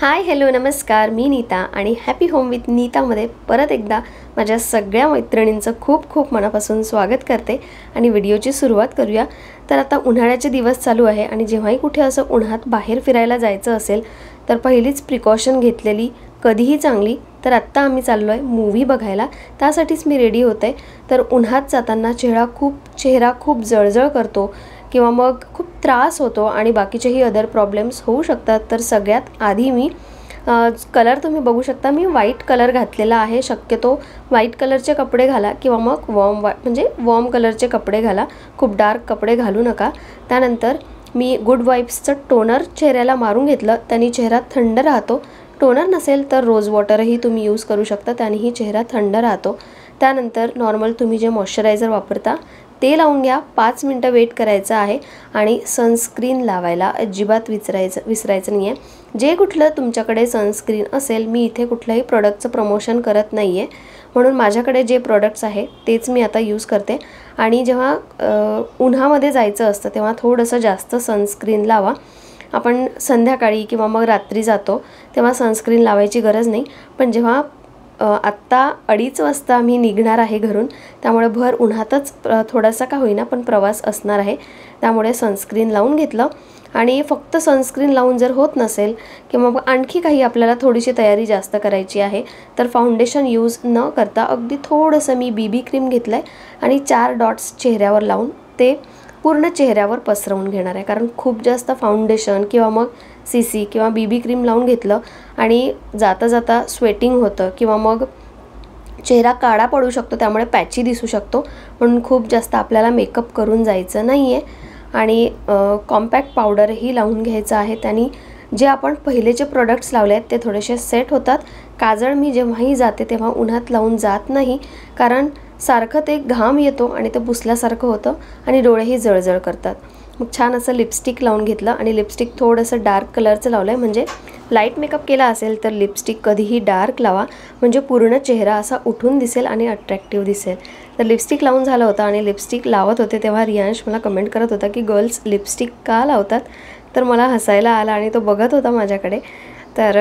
Hi hello नमस्कार, मी नीता आणि happy home with नीतामध्ये परत एकदा माझ्या सगळ्या मैत्रिणींचं खूप खूप मनापासून स्वागत करते आणि व्हिडिओची सुरुवात करूया। तर आता उन्हाळ्याचे दिवस चालू आहे आणि जेव्हाही कुठे असं उन्हात बाहेर फिरायला जायचं असेल तर पहिलीच प्रिकॉशन घेतलेली कधीही चांगली। तर आत्ता आम्ही चाललोय मूवी बघायला, त्यासाठीच मी रेडी होते। तर उन्हात जाताना चेहरा खूप जळजळ करतो किंवा मग खूप त्रास होतो आणि बाकीचेही अदर प्रॉब्लेम्स होऊ शकतात। तर सगळ्यात आधी मी कलर तुम्ही बघू शकता, मी व्हाईट कलर घातलेला आहे। शक्यतो व्हाईट कलरचे कपडे घाला किंवा मग वॉर्म कलरचे कपडे घाला, खूप डार्क कपडे घालू नका। त्यानंतर मी गुड वाइब्सचं टोनर चेहऱ्याला मारून घेतलं, त्याने चेहरा थंड राहतो। टोनर नसेल तर रोज वॉटरही तुम्ही यूज करू शकता, त्यानेही चेहरा थंड राहतो। त्यानंतर नॉर्मल तुम्ही जे मॉइश्चरायझर वापरता ते लावून घ्या, 5 मिनिटं वेट करायचं आहे आणि सनस्क्रीन लावायला अजिबात विसरायचं नाही आहे। जे कुठलं तुमच्याकडे सनस्क्रीन असेल, मी इथे कुठल्याही प्रोडक्टचं प्रमोशन करत नाही आहे, म्हणून माझ्याकडे जे प्रोडक्ट्स आहे तेच मी आता यूज करते। आणि जेव्हा उन्हामध्ये जायचं असतं तेव्हा थोडंसं जास्त सनस्क्रीन लावा। आपण संध्याकाळी किंवा मग रात्री जातो तेव्हा सनस्क्रीन लावायची गरज नाही, पण जेव्हा आत्ता 2:30 वाजता मी निघणार आहे घरून, त्यामुळे भर उन्हातच थोडासा का होईना पण प्रवास असणार आहे, त्यामुळे सनस्क्रीन लावून घेतलं। आणि फक्त सनस्क्रीन लावून जर होत नसेल किंवा मग आणखी काही आपल्याला थोडीशी तयारी जास्त करायची आहे तर फाउंडेशन यूज न करता अगदी थोडंसं मी बीबी क्रीम घेतलं आहे आणि 4 डॉट्स चेहऱ्यावर लावून ते पूर्ण चेहऱ्यावर पसरवून घेणार आहे। कारण खूप जास्त फाउंडेशन किंवा मग सीसी किंवा बीबी क्रीम लावून घेतलं आणि जाता जाता स्वेटिंग होतं किंवा मग चेहरा काळा पडू शकतो, त्यामुळे पॅची दिसू शकतो, म्हणून खूप जास्त आपल्याला मेकअप करून जायचं नाही आहे। आणि कॉम्पॅक्ट पावडरही लावून घ्यायचं आहे, त्यांनी जे आपण पहिलेचे प्रोडक्ट्स लावले आहेत ते थोडेसे सेट होतात। काजळ मी जेव्हाही जाते तेव्हा उन्हात लावून जात नाही, कारण सारखं ते घाम येतो आणि ते पुसल्यासारखं होतं आणि डोळेही जळजळ करतात। मग छान असं लिपस्टिक लावून घेतलं आणि लिपस्टिक थोडंसं डार्क कलरचं लावलं आहे, म्हणजे लाईट मेकअप केला असेल तर लिपस्टिक कधीही डार्क लावा, म्हणजे पूर्ण चेहरा असा उठून दिसेल आणि अट्रॅक्टिव्ह दिसेल। तर लिपस्टिक लावून झालं होतं आणि लिपस्टिक लावत होते तेव्हा रियांश मला कमेंट करत होता की गर्ल्स लिपस्टिक का लावतात, तर मला हसायला आलं आणि तो बघत होता माझ्याकडे। तर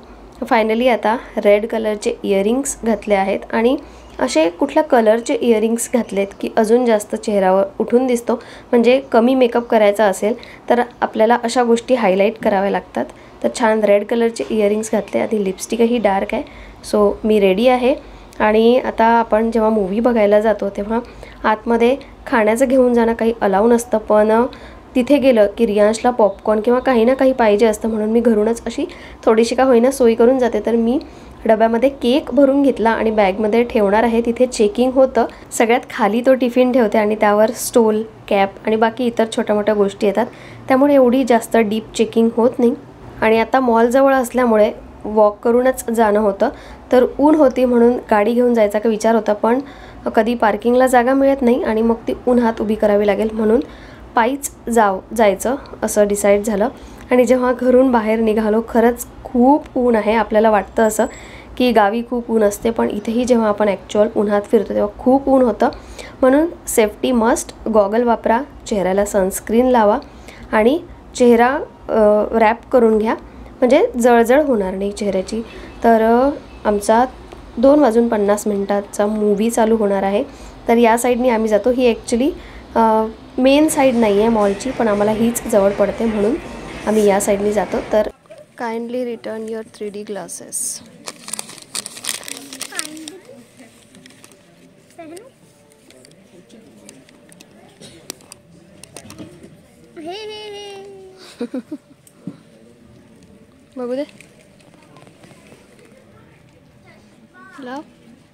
फायनली आता रेड कलरचे इयरिंग्स घातले आहेत आणि असे कुठल्या कलरचे इयरिंग्स घातलेत की अजून जास्त चेहऱ्यावर उठून दिसतो, म्हणजे कमी मेकअप करायचा असेल तर आपल्याला अशा गोष्टी हायलाईट कराव्या लागतात। तर छान रेड कलरचे इयरिंग्स घातले आणि लिपस्टिकही डार्क आहे। सो मी रेडी आहे आणि आता आपण जेव्हा मूवी बघायला जातो तेव्हा आतमध्ये खाण्याचं घेऊन जाणं काही अलाउ नसतं, पण तिथे गेलं की रियांशला पॉपकॉर्न किंवा काही ना काही पाहिजे असतं, म्हणून मी घरूनच अशी थोडीशी का होईना सोय करून जाते। तर मी डब्यामध्ये केक भरून घेतला आणि बॅगमध्ये ठेवणार आहे। तिथे चेकिंग होतं, सगळ्यात खाली तो टिफिन ठेवते आणि त्यावर स्टोल, कॅप आणि बाकी इतर छोट्या मोठ्या गोष्टी येतात, त्यामुळे एवढी जास्त डीप चेकिंग होत नाही। आणि आता मॉलजवळ असल्यामुळे वॉक करूनच जाणं होतं, तर ऊन होती म्हणून गाडी घेऊन जायचा का विचार होता, पण कधी पार्किंगला जागा मिळत नाही आणि मग ती उन्हात उभी करावी लागेल, म्हणून पायीच जायचं असं डिसाईड झालं। आणि जेव्हा घरून बाहेर निघालो खरंच खूप ऊन आहे। आपल्याला वाटतं असं की गावी खूप ऊन असते, पण इथेही जेव्हा आपण ॲक्च्युअल उन्हात फिरतो तेव्हा खूप ऊन होतं, म्हणून सेफ्टी मस्ट। गॉगल वापरा, चेहऱ्याला सनस्क्रीन लावा आणि चेहरा रॅप करून घ्या, म्हणजे जळजळ होणार नाही चेहऱ्याची। तर आमचा 2:50 मूवी चालू होणार आहे, तर या साईडनी आम्ही जातो। ही ॲक्च्युली मेन साईड नाही आहे मॉलची, पण आम्हाला हीच जवळ पडते म्हणून आम्ही या साईडनी जातो। तर kindly return your 3D glasses. बघू दे लाव।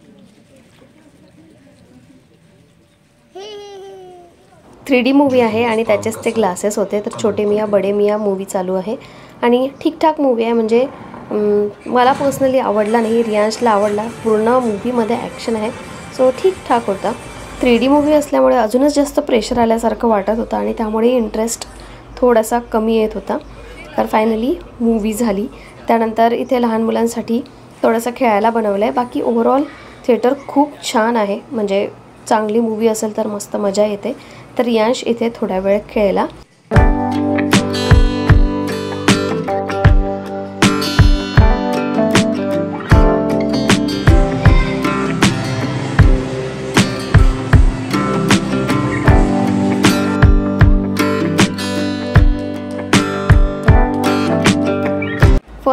3D मूवी आहे आणि त्याचेच ते ग्लासेस होते। तर छोटे मियाँ बडे मियाँ मूवी चालू आहे आणि ठीकठाक मूवी आहे, म्हणजे मला पर्सनली आवडला नाही, रियांशला आवडला। पूर्ण मूवीमध्ये ॲक्शन आहे, सो ठीकठाक होता। 3D मूवी असल्यामुळे अजूनच जास्त प्रेशर आल्यासारखं वाटत होतं आणि त्यामुळे इंटरेस्ट थोडासा कमी येत होता। तर फायनली मूवी झाली। त्यानंतर इथे लहान मुलांसाठी थोडंसं खेळायला बनवलं आहे। बाकी ओव्हरऑल थिएटर खूप छान आहे, म्हणजे चांगली मूवी असेल तर मस्त मजा येते। तर रियांश इथे थोडा वेळ खेळला।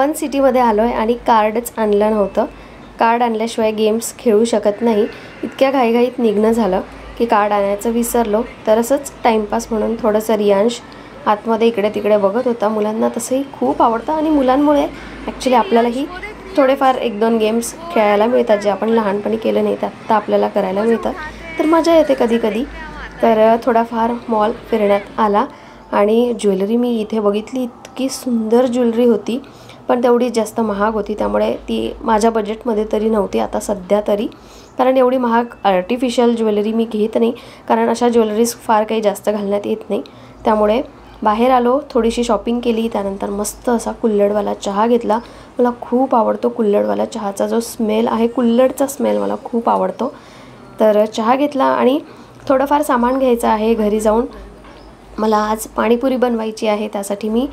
फन सिटीमध्ये आलो आहे आणि कार्डच आणलं नव्हतं. कार्ड आणल्याशिवाय गेम्स खेळू शकत नाही. इतक्या घाईघाईत निघणं झालं की कार्ड आणायचं विसरलो. तर असंच टाईमपास म्हणून थोडंसं रियांश आतमध्ये इकडे तिकडे बघत होता. मुलांना तसंही खूप आवडतं आणि मुलांमुळे ॲक्च्युली आपल्यालाही थोडेफार 1-2 गेम्स खेळायला मिळतात जे आपण लहानपणी केले नाही ते आत्ता आपल्याला करायला मिळतं. तर मजा येते कधी कधी. तर थोडाफार मॉल फिरण्यात आला आणि ज्वेलरी मी इथे बघितली. इतकी सुंदर ज्वेलरी होती पण तेवढी जास्त महाग होती, त्यामुळे ती माझ्या बजेटमध्ये तरी नव्हती आता सध्या तरी. कारण एवढी महाग आर्टिफिशियल ज्वेलरी मी घेत नाही, कारण अशा ज्वेलरीज फार काही जास्त घालण्यात येत नाही. त्यामुळे बाहेर आलो, थोडीशी शॉपिंग केली, त्यानंतर मस्त असा कुल्हडवाला चहा घेतला. मला खूप आवडतो कुल्हडवाला चहाचा जो स्मेल आहे, कुल्हडचा स्मेल मला खूप आवडतो. तर चहा घेतला आणि थोडंफार सामान घ्यायचं आहे घरी जाऊन. मला आज पाणीपुरी बनवायची आहे, त्यासाठी मी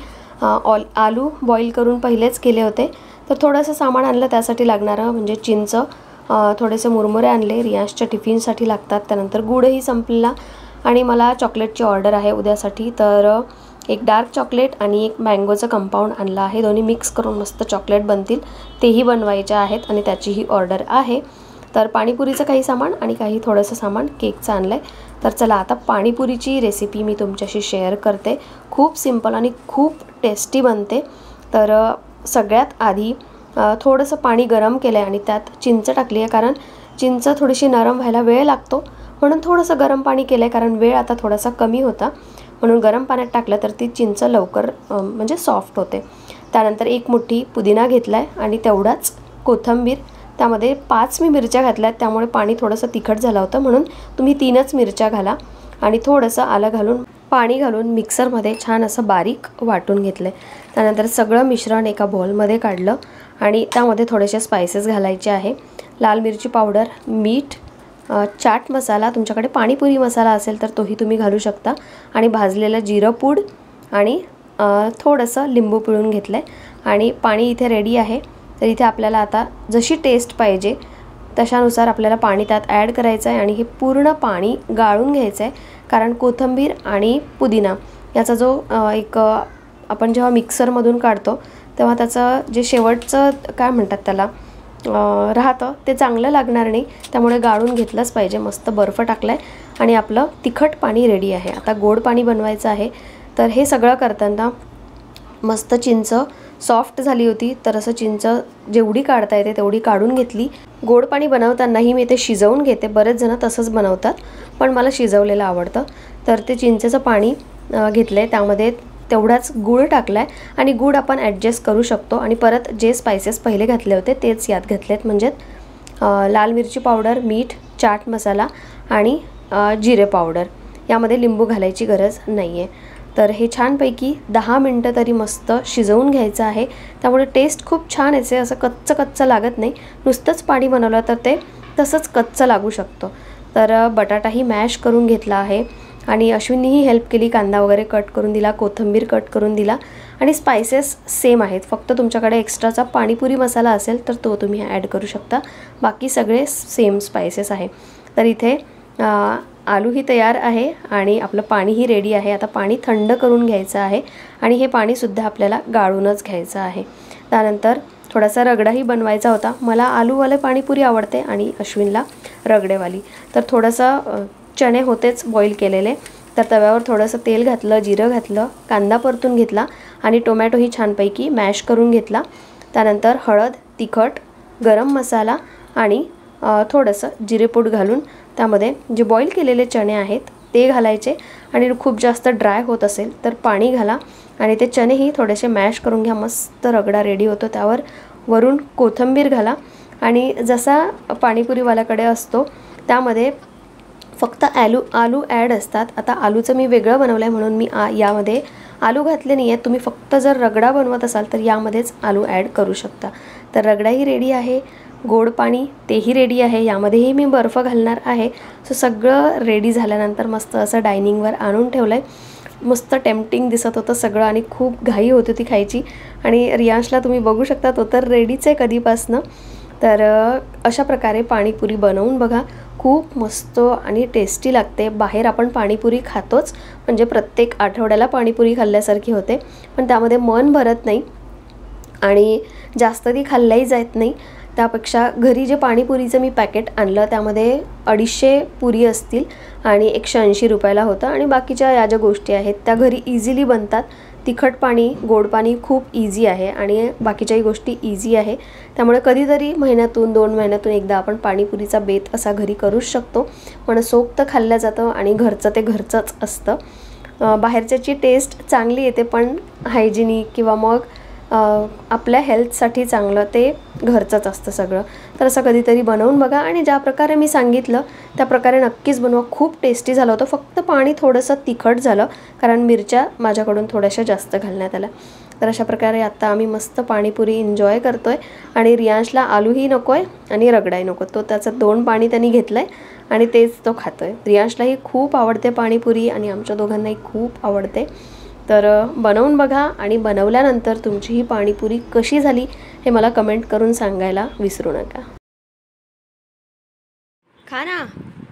आलू बॉईल करून पहिलेच केले होते. तर थोडंसं सामान आणलं त्यासाठी लागणारं, म्हणजे चिंच, थोडेसे मुरमुरे आणले, रियांशच्या टिफिनसाठी लागतात. त्यानंतर गूळही संपला आणि मला चॉकलेटची ऑर्डर आहे उद्यासाठी. तर एक डार्क चॉकलेट आणि एक मँगोचं कंपाऊंड आणलं आहे. दोन्ही मिक्स करून मस्त चॉकलेट बनतील, तेही बनवायचे आहेत आणि त्याचीही ऑर्डर आहे. तर पाणीपुरीचं काही सामान आणि काही थोडंसं सामान केकचं आणलं आहे. तर चला आता पाणीपुरीची रेसिपी मी तुमच्याशी शेअर करते. खूप सिंपल आणि खूप टेस्टी बनते. तर सगळ्यात आधी थोडंसं पाणी गरम केलं आहे आणि त्यात चिंच टाकली आहे, कारण चिंच थोडीशी नरम व्हायला वेळ लागतो म्हणून थोडंसं गरम पाणी केलं आहे. कारण वेळ आता थोडासा कमी होता म्हणून गरम पाण्यात टाकलं तर ती चिंच लवकर म्हणजे सॉफ्ट होते. त्यानंतर एक मुठ्ठी पुदिना घेतला आहे आणि तेवढाच कोथिंबीर. त्यामध्ये 5 मी मिरच्या घातल्या आहेत, त्यामुळे पाणी थोडंसं तिखट झालं होतं, म्हणून तुम्ही 3च मिरच्या घाला. आणि थोडंसं आलं घालून पाणी घालून मिक्सरमध्ये छान असं बारीक वाटून घेतलं आहे. त्यानंतर सगळं मिश्रण एका बॉलमध्ये काढलं आणि त्यामध्ये थोडेसे स्पायसेस घालायचे आहे. लाल मिरची पावडर, मीठ, चाट मसाला, तुमच्याकडे पाणीपुरी मसाला असेल तर तोही तुम्ही घालू शकता, आणि भाजलेलं जिरं पूड आणि थोडंसं लिंबू पिळून घेतलं आहे. आणि पाणी इथे रेडी आहे. तर इथे आपल्याला आता जशी टेस्ट पाहिजे तशानुसार आपल्याला पाणी त्यात ॲड करायचं आहे आणि हे पूर्ण पाणी गाळून घ्यायचं आहे. कारण कोथिंबीर आणि पुदिना याचा जो एक आपण जेव्हा मिक्सरमधून काढतो तेव्हा त्याचं जे शेवटचं काय म्हणतात त्याला राहतं ते चांगलं लागणार नाही, त्यामुळे गाळून घेतलंच पाहिजे. मस्त बर्फ टाकला आहे आणि आपलं तिखट पाणी रेडी आहे. आता गोड पाणी बनवायचं आहे. तर हे सगळं करताना मस्त चिंच सॉफ्ट झाली होती, तर असं चिंच जेवढी काढता येते तेवढी काढून घेतली. गोड पाणी बनवतानाही मी ते शिजवून घेते. बरेच जण तसंच बनवतात पण मला शिजवलेलं आवडतं. तर ते चिंचेचं पाणी घेतलं आहे, त्यामध्ये तेवढाच गूळ टाकला आहे आणि गूळ आपण ॲडजस्ट करू शकतो. आणि परत जे स्पायसेस पहिले घातले होते तेच यात घातलेत, म्हणजे लाल मिरची पावडर, मीठ, चाट मसाला आणि जिरे पावडर. यामध्ये लिंबू घालायची गरज नाही आहे. तर हे छानपैकी 10 मिनटं तरी मस्त शिजवून घ्यायचं आहे. त्यामुळे टेस्ट खूप छान येते, असं कच्चं लागत नाही. नुसतंच पाणी बनवलं तर ते तसंच कच्चं लागू शकतं. तर बटाटाही मॅश करून घेतला आहे आणि अश्विनीही हेल्प केली, कांदा वगैरे कट करून दिला, कोथिंबीर कट करून दिला. आणि स्पायसेस सेम आहेत, फक्त तुमच्याकडे एक्स्ट्राचा पाणीपुरी मसाला असेल तर तो तुम्ही ॲड करू शकता. बाकी सगळे सेम स्पायसेस आहे. तर इथे आलूही तयार आहे आणि आपलं पाणीही रेडी आहे. आता पाणी थंड करून घ्यायचं आहे आणि हे पाणीसुद्धा आपल्याला गाळूनच घ्यायचं आहे. त्यानंतर थोडासा रगडाही बनवायचा होता. मला आलूवाले पाणीपुरी आवडते आणि अश्विनला रगडेवाली. तर थोडंसं चणे होतेच बॉईल केलेले, तर तव्यावर थोडंसं तेल घातलं, जिरं घातलं, कांदा परतून घेतला आणि टोमॅटोही छानपैकी मॅश करून घेतला. त्यानंतर हळद, तिखट, गरम मसाला आणि थोडंसं जिरेपूड घालून त्यामध्ये जे बॉईल केलेले चणे आहेत ते घालायचे. आणि खूप जास्त ड्राय होत असेल तर पाणी घाला आणि ते चणेही थोडेसे मॅश करून घ्या. मस्त रगडा रेडी होतो. त्यावर वरून कोथिंबीर घाला आणि जसा पाणीपुरीवाल्याकडे असतो त्यामध्ये फक्त आलू ॲड असतात. आता आलूचं मी वेगळं बनवलं आहे म्हणून मी यामध्ये आलू घातले नाही आहेत. तुम्ही फक्त जर रगडा बनवत असाल तर यामध्येच आलू ॲड करू शकता. तर रगडाही रेडी आहे, गोड पाणी तेही रेडी आहे, यामध्येही मी बर्फ घालणार आहे. सो सगळं रेडी झाल्यानंतर मस्त असं डायनिंगवर आणून ठेवलं आहे. मस्त टेम्पटिंग दिसत होतं सगळं आणि खूप घाई होत होती खायची. आणि रियांशला तुम्ही बघू शकता, तो तर रेडीच आहे कधीपासनं. तर अशा प्रकारे पाणीपुरी बनवून बघा, खूप मस्त आणि टेस्टी लागते. बाहेर आपण पाणीपुरी खातोच, म्हणजे प्रत्येक आठवड्याला पाणीपुरी खाल्ल्यासारखी होते, पण त्यामध्ये मन भरत नाही. आणि जास्त ती खाल्ल्याही जात नाही. त्यापेक्षा घरी जे पाणीपुरीचं मी पॅकेट आणलं त्यामध्ये 250 पुरी असतील आणि 180 रुपयाला होतं. आणि बाकीच्या या ज्या गोष्टी आहेत त्या घरी इझिली बनतात. तिखट पाणी, गोड पाणी खूप इझी आहे आणि बाकीच्याही गोष्टी इझी आहे. त्यामुळे कधीतरी महिन्यातून 2 महिन्यातून एकदा आपण पाणीपुरीचा बेत असा घरी करूच शकतो. मनसोक्त खाल्लं जातं आणि घरचं ते घरचंच असतं. बाहेरच्याची टेस्ट चांगली येते पण हायजिनिक किंवा मग आपल्या हेल्थसाठी चांगलं ते घरचंच असतं सगळं. तर असं कधीतरी बनवून बघा आणि ज्या प्रकारे मी सांगितलं त्या प्रकारे नक्कीच बनवा. खूप टेस्टी झालं होतं. फक्त पाणी थोडंसं तिखट झालं कारण मिरच्या माझ्याकडून थोड्याशा जास्त घालण्यात आल्या. तर अशा प्रकारे आता आम्ही मस्त पाणीपुरी एन्जॉय करतो आहे. आणि रियांशला आलूही नको आहे आणि रगडाही नको. तो त्याचं 2 पाणी त्यांनी घेतलं आहे आणि तेच तो खातो आहे. रियांशलाही खूप आवडते पाणीपुरी आणि आमच्या दोघांनाही खूप आवडते. तर बनवून बघा आणि बनवल्यानंतर तुमची ही पाणीपुरी कशी झाली हे मला कमेंट करून सांगायला विसरू नका. खा ना.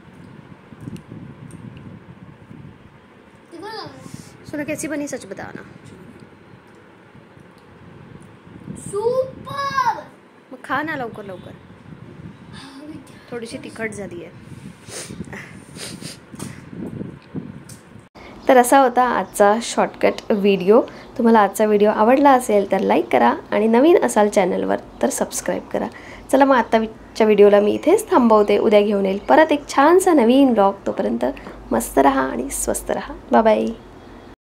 सुना कैसी बनी सच बताना. सुपर. मग खा ना लवकर लवकर. थोडीशी तिखट झाली आहे. तर असा होता आजचा शॉर्टकट व्हिडिओ. तुम्हाला आजचा व्हिडिओ आवडला असेल तर लाईक करा आणि नवीन असाल चॅनलवर तर सबस्क्राईब करा. चला मग आत्ताच्या व्हिडिओला मी इथेच थांबवते. उद्या घेऊन येईल परत एक छानसा नवीन ब्लॉग. तोपर्यंत मस्त रहा आणि स्वस्त रहा. Bye bye.